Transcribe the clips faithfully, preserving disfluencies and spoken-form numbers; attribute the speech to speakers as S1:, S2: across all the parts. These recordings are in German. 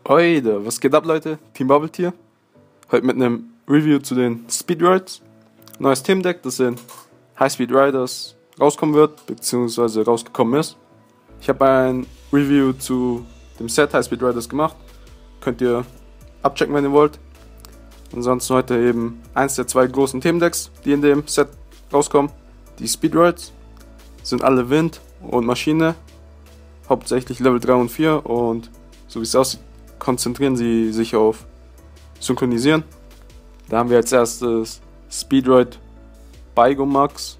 S1: Heute, was geht ab, Leute? Team Bubble hier. Heute mit einem Review zu den Speed Rides. Neues Themendeck, das in High Speed Riders rauskommen wird, beziehungsweise rausgekommen ist. Ich habe ein Review zu dem Set High Speed Riders gemacht. Könnt ihr abchecken, wenn ihr wollt. Ansonsten heute eben eins der zwei großen Themendecks, die in dem Set rauskommen. Die Speed Rides sind alle Wind und Maschine, hauptsächlich Level drei und vier, und so wie es aussieht, konzentrieren sie sich auf Synchronisieren. Da haben wir als erstes Speedride Baigomax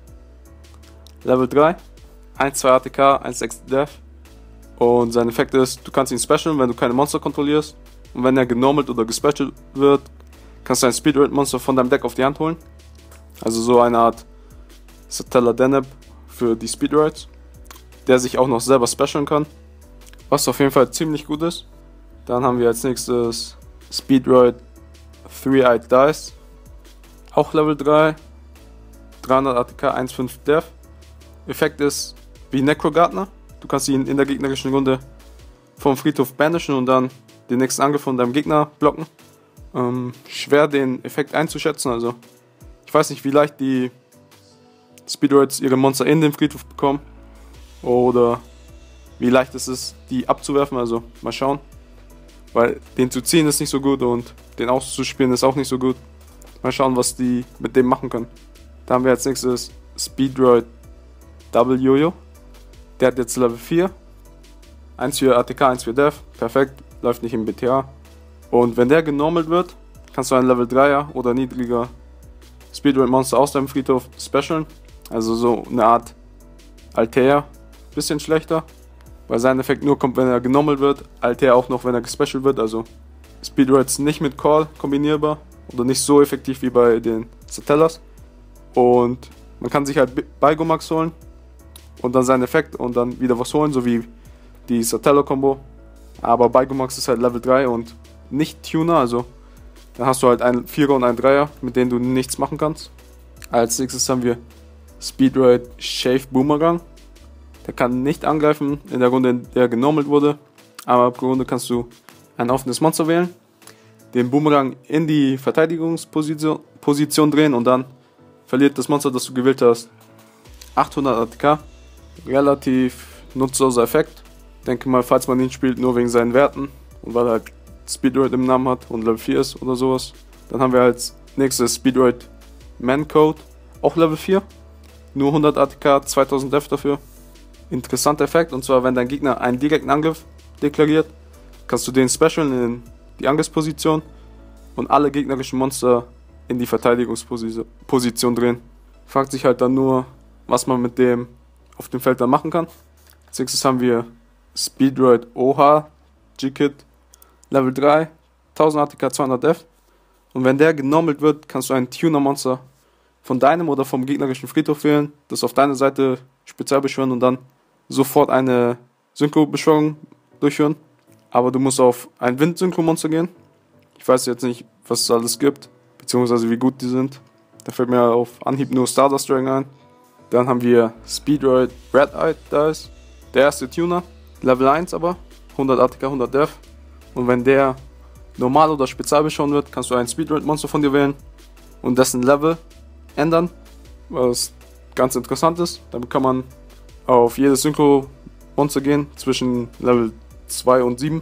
S1: Level drei, eins zwei A T K, eins sechs Def, und sein Effekt ist, du kannst ihn specialen, wenn du keine Monster kontrollierst, und wenn er genormalt oder gespecialt wird, kannst du ein Speedride Monster von deinem Deck auf die Hand holen. Also so eine Art Satellar Deneb für die Speedrides, der sich auch noch selber specialen kann, was auf jeden Fall ziemlich gut ist. Dann haben wir als nächstes Speedride Three-Eyed Dice, auch Level drei, dreihundert A T K, eins fünf Def. Effekt ist wie Necrogardener, du kannst ihn in der gegnerischen Runde vom Friedhof banishen und dann den nächsten Angriff von deinem Gegner blocken. Ähm, schwer den Effekt einzuschätzen, also ich weiß nicht, wie leicht die Speedrides ihre Monster in den Friedhof bekommen oder wie leicht es ist, die abzuwerfen, also mal schauen. Weil den zu ziehen ist nicht so gut und den auszuspielen ist auch nicht so gut. Mal schauen, was die mit dem machen können. Da haben wir als nächstes Speedride Double Jojo. Der hat jetzt Level vier. eins vier A T K, eins vier Def. Perfekt, läuft nicht im B T A. Und wenn der genormalt wird, kannst du ein Level dreier oder niedriger Speedride Monster aus deinem Friedhof specialen. Also so eine Art Altair. Bisschen schlechter, weil sein Effekt nur kommt, wenn er genormalt wird. Altair auch noch, wenn er gespecialt wird. Also Speedrides nicht mit Call kombinierbar oder nicht so effektiv wie bei den Satellas. Und man kann sich halt Baigomax holen und dann seinen Effekt und dann wieder was holen, so wie die Satellar-Kombo. Aber Baigomax ist halt Level drei und nicht Tuner, also dann hast du halt einen Vierer und einen Dreier, mit denen du nichts machen kannst. Als nächstes haben wir Speedride Shave Boomerang. Der kann nicht angreifen in der Runde, in der genormalt wurde, aber pro Runde kannst du ein offenes Monster wählen, den Boomerang in die Verteidigungsposition Position drehen und dann verliert das Monster, das du gewählt hast, achthundert A T K. Relativ nutzloser Effekt. Ich denke mal, falls man ihn spielt, nur wegen seinen Werten und weil er halt Speedride im Namen hat und Level vier ist oder sowas. Dann haben wir als nächstes Speedride Mancode, auch Level vier, nur hundert A T K, zweitausend Def dafür. Interessanter Effekt, und zwar, wenn dein Gegner einen direkten Angriff deklariert, kannst du den specialen in die Angriffsposition und alle gegnerischen Monster in die Verteidigungsposition drehen. Fragt sich halt dann nur, was man mit dem auf dem Feld dann machen kann. Als nächstes haben wir Speedride O H G-Kit Level drei, tausend A T K, zweihundert Def. Und wenn der genormalt wird, kannst du ein Tuner-Monster von deinem oder vom gegnerischen Friedhof wählen, das auf deine Seite speziell beschwören und dann sofort eine Synchro-Beschwörung durchführen. Aber du musst auf ein Wind-Synchro-Monster gehen. Ich weiß jetzt nicht, was es alles gibt, beziehungsweise wie gut die sind. Da fällt mir auf Anhieb nur Stardust Dragon ein. Dann haben wir Speedride Red-Eyed Dice, der erste Tuner, Level eins aber, hundert A T K, hundert Def. Und wenn der normal oder spezial beschworen wird, kannst du ein Speedride-Monster von dir wählen und dessen Level ändern, was ganz interessant ist. Damit kann man auf jedes Synchro-Monster gehen, zwischen Level zwei und sieben.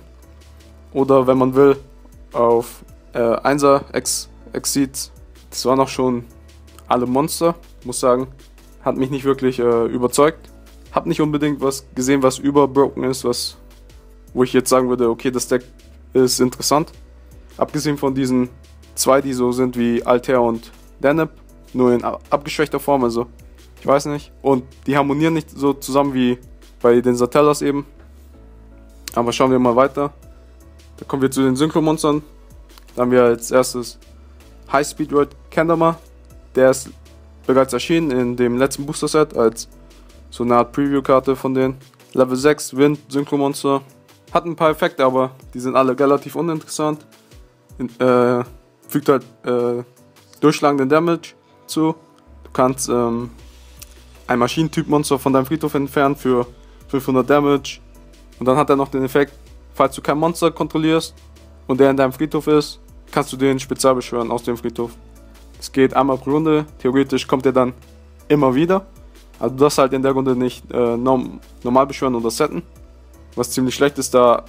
S1: Oder wenn man will, auf äh, einser Exceeds. Das waren auch schon alle Monster, muss sagen. Hat mich nicht wirklich äh, überzeugt. Hab nicht unbedingt was gesehen, was überbroken ist, was, wo ich jetzt sagen würde, okay, das Deck ist interessant. Abgesehen von diesen zwei, die so sind wie Altair und Deneb, nur in abgeschwächter Form, also ich weiß nicht. Und die harmonieren nicht so zusammen wie bei den Satellas eben. Aber schauen wir mal weiter. Da kommen wir zu den Synchro-Monstern. Da haben wir als erstes High Speedride Kendama. Der ist bereits erschienen in dem letzten Booster-Set als so eine Art Preview-Karte von denen. Level sechs Wind Synchro-Monster. Hat ein paar Effekte, aber die sind alle relativ uninteressant. Äh, fügt halt äh, durchschlagenden Damage zu. Du kannst ähm, ein Maschinentyp-Monster von deinem Friedhof entfernen für fünfhundert Damage. Und dann hat er noch den Effekt, falls du kein Monster kontrollierst und der in deinem Friedhof ist, kannst du den spezial beschwören aus dem Friedhof. Es geht einmal pro Runde, theoretisch kommt der dann immer wieder. Also du darfst halt in der Runde nicht äh, norm normal beschwören oder setten. Was ziemlich schlecht ist, da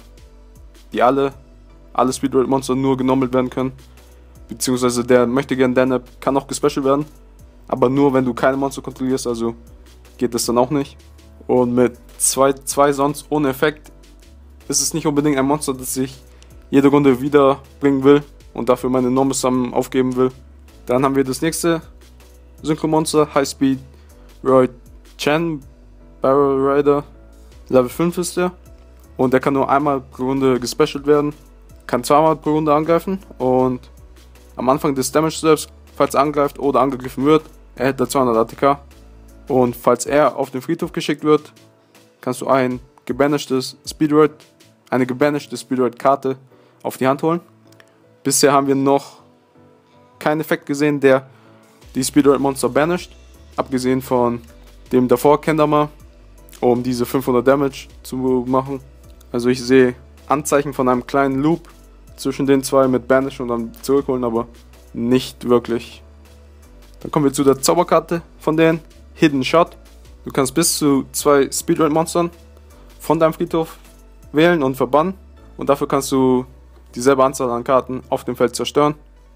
S1: die alle, alle Speedroid-Monster nur genommelt werden können. Beziehungsweise der möchte gern Danab kann auch gespecialt werden. Aber nur wenn du keine Monster kontrollierst, also geht das dann auch nicht. Und mit zwei, zwei sonst ohne Effekt ist es nicht unbedingt ein Monster, das ich jede Runde wiederbringen will und dafür meine Norm-Summon aufgeben will. Dann haben wir das nächste Synchro-Monster, High Speed Roy Chen, Barrel Rider, Level fünf ist der. Und der kann nur einmal pro Runde gespecialt werden, kann zweimal pro Runde angreifen und am Anfang des Damage selbst, falls er angreift oder angegriffen wird, erhält er zweihundert A T K. Und falls er auf den Friedhof geschickt wird, kannst du ein gebanishtes Speedroid, eine gebanishte Speedroid-Karte auf die Hand holen. Bisher haben wir noch keinen Effekt gesehen, der die Speedroid-Monster banisht, abgesehen von dem davor Kendama, um diese fünfhundert Damage zu machen. Also ich sehe Anzeichen von einem kleinen Loop zwischen den zwei mit Banish und dann zurückholen, aber nicht wirklich. Dann kommen wir zu der Zauberkarte von denen, Hidden Shot. Du kannst bis zu zwei Speedroid-Monstern von deinem Friedhof wählen und verbannen und dafür kannst du dieselbe Anzahl an Karten auf dem Feld zerstören.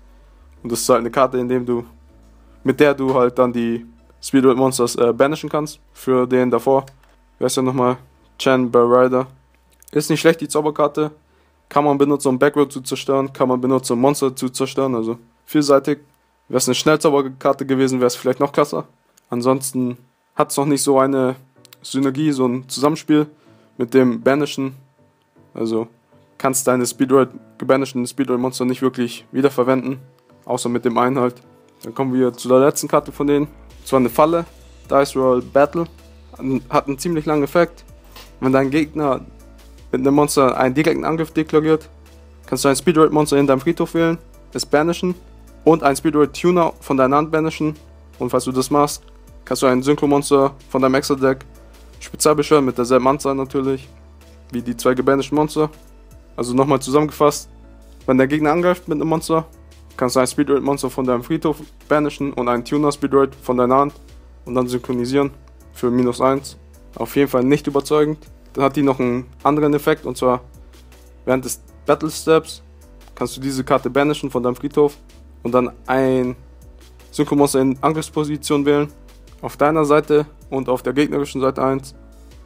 S1: Und das ist halt eine Karte, in dem du, mit der du halt dann die Speedroid-Monsters äh, banishen kannst. Für den davor, wer ist ja nochmal, Chen Barrel Rider. Ist nicht schlecht, die Zauberkarte. Kann man benutzen, um Backroad zu zerstören, kann man benutzen, um Monster zu zerstören, also vielseitig. Wäre es eine Schnellzauberkarte gewesen, wäre es vielleicht noch krasser. Ansonsten hat es noch nicht so eine Synergie, so ein Zusammenspiel mit dem Banishen. Also kannst deine Speedroid, gebanishten Speedroid-Monster nicht wirklich wiederverwenden, außer mit dem einen halt. Dann kommen wir zu der letzten Karte von denen. Das war eine Falle, Dice Roll Battle. Hat einen ziemlich langen Effekt. Wenn dein Gegner mit einem Monster einen direkten Angriff deklariert, kannst du ein Speedroid-Monster in deinem Friedhof wählen, es banishen und ein Speedroid-Tuner von deiner Hand banishen. Und falls du das machst, kannst du ein Synchro-Monster von deinem Extra-Deck spezial beschwören mit derselben Anzahl natürlich, wie die zwei gebanishten Monster. Also nochmal zusammengefasst, wenn der Gegner angreift mit einem Monster, kannst du ein Speedroid-Monster von deinem Friedhof banishen und einen Tuner-Speedroid von deiner Hand und dann synchronisieren für minus eins. Auf jeden Fall nicht überzeugend. Dann hat die noch einen anderen Effekt, und zwar während des Battle Steps kannst du diese Karte banishen von deinem Friedhof und dann ein Synchro-Monster in Angriffsposition wählen. Auf deiner Seite und auf der gegnerischen Seite eins.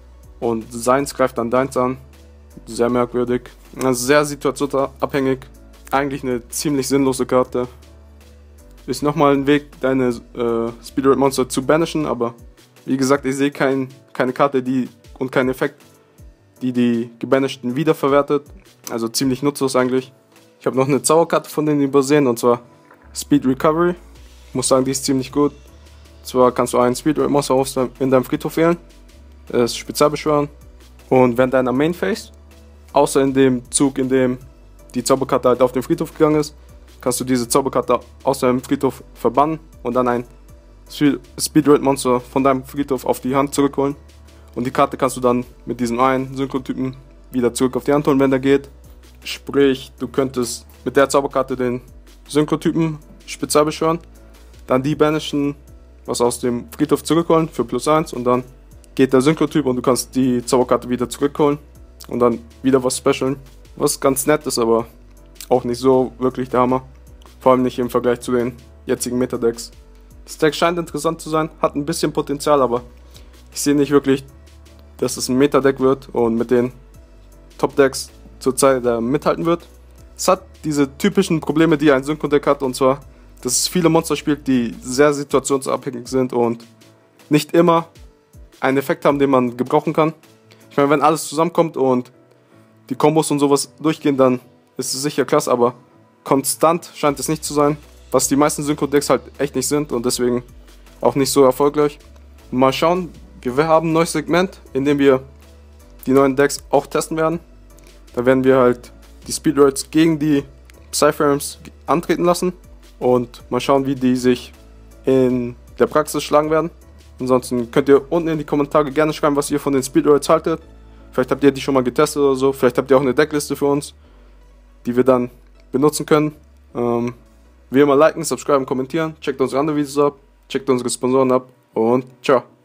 S1: Und seins greift dann deins an. Sehr merkwürdig. Also sehr situationsabhängig. Eigentlich eine ziemlich sinnlose Karte. Ist nochmal ein Weg, deine äh, Speedroid-Monster zu banishen, aber wie gesagt, ich sehe kein, keine Karte die und keinen Effekt, die die gebanishten wiederverwertet. Also ziemlich nutzlos eigentlich. Ich habe noch eine Zauberkarte von denen übersehen, und zwar Speed Recovery. Ich muss sagen, die ist ziemlich gut. Zwar kannst du einen Speedroid-Monster in deinem Friedhof wählen, es spezial beschwören, und während deiner Main Phase, außer in dem Zug, in dem die Zauberkarte halt auf den Friedhof gegangen ist, kannst du diese Zauberkarte aus deinem Friedhof verbannen und dann ein Speedroid-Monster von deinem Friedhof auf die Hand zurückholen. Und die Karte kannst du dann mit diesem einen Synchro-Typen wieder zurück auf die Hand holen, wenn der geht. Sprich, du könntest mit der Zauberkarte den Synchro-Typen spezial beschwören, dann die banishen, was aus dem Friedhof zurückholen für plus eins, und dann geht der Synchro-Typ und du kannst die Zauberkarte wieder zurückholen und dann wieder was specialen. Was ganz nett ist, aber auch nicht so wirklich der Hammer. Vor allem nicht im Vergleich zu den jetzigen Meta-Decks. Das Deck scheint interessant zu sein, hat ein bisschen Potenzial, aber ich sehe nicht wirklich, dass es ein Meta-Deck wird und mit den Top-Decks zurzeit äh, mithalten wird. Es hat diese typischen Probleme, die ein Synchro-Deck hat, und zwar, dass es viele Monster spielt, die sehr situationsabhängig sind und nicht immer einen Effekt haben, den man gebrauchen kann. Ich meine, wenn alles zusammenkommt und die Kombos und sowas durchgehen, dann ist es sicher klasse, aber konstant scheint es nicht zu sein, was die meisten Synchro-Decks halt echt nicht sind und deswegen auch nicht so erfolgreich. Mal schauen, wir haben ein neues Segment, in dem wir die neuen Decks auch testen werden. Da werden wir halt die Speedroids gegen die Psy-Frames antreten lassen und mal schauen, wie die sich in der Praxis schlagen werden. Ansonsten könnt ihr unten in die Kommentare gerne schreiben, was ihr von den Speedroids haltet. Vielleicht habt ihr die schon mal getestet oder so, vielleicht habt ihr auch eine Deckliste für uns, die wir dann benutzen können. Ähm, wie immer liken, subscriben, kommentieren, checkt unsere anderen Videos ab, checkt unsere Sponsoren ab und ciao.